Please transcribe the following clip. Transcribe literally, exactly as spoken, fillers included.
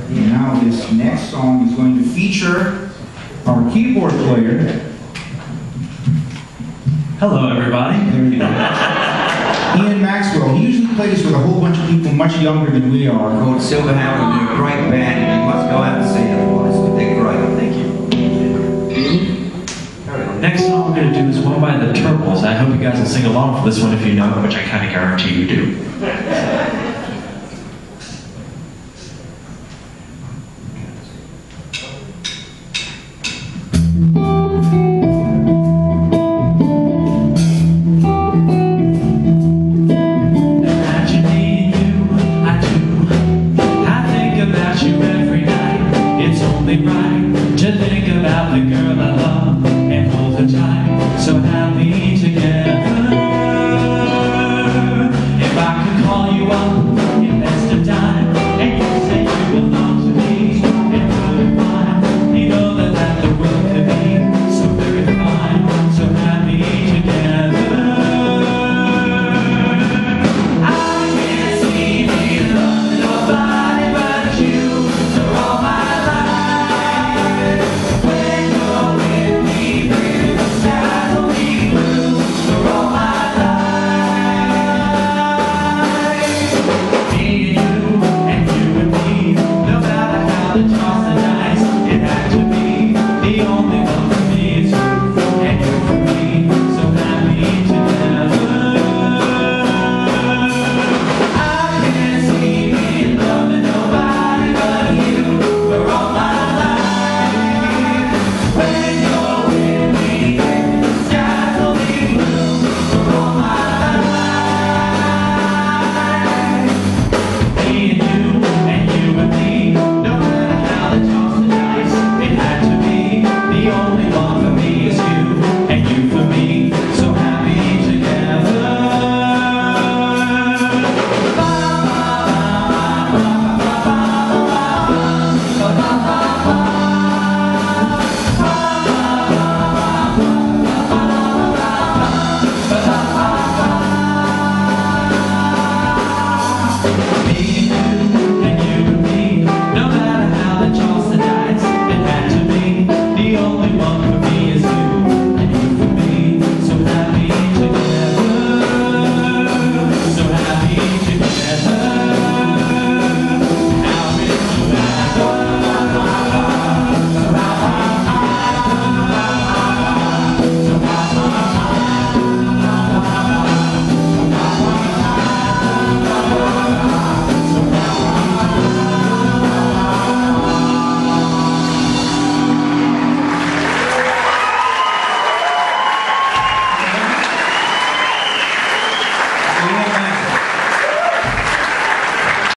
And now this next song is going to feature our keyboard player. Hello, everybody. There you go. Ian Maxwell. He usually plays with a whole bunch of people much younger than we are. Called Silverhammer, they're a great band, and you must go out and see them, guys. They're great. Thank you. Next song we're going to do is one by the Turtles. I hope you guys will sing along for this one if you know it, which I kind of guarantee you do.